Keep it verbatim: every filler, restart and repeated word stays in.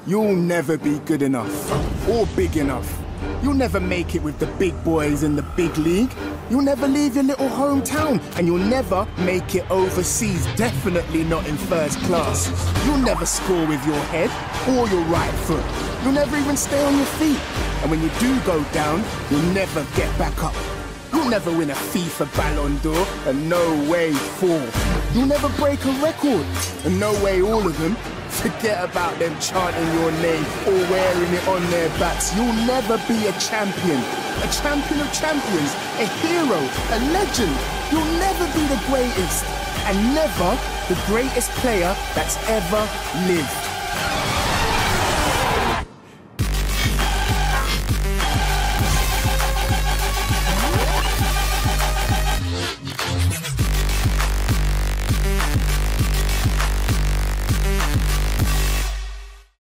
You'll never be good enough or big enough. You'll never make it with the big boys in the big league. You'll never leave your little hometown, and you'll never make it overseas, definitely not in first class. You'll never score with your head or your right foot. You'll never even stay on your feet. And when you do go down, you'll never get back up. You'll never win a FIFA Ballon d'Or, and no way four. You'll never break a record, and no way all of them. Forget about them chanting your name or wearing it on their backs. You'll never be a champion. A champion of champions, a hero, a legend. You'll never be the greatest, and never the greatest player that's ever lived.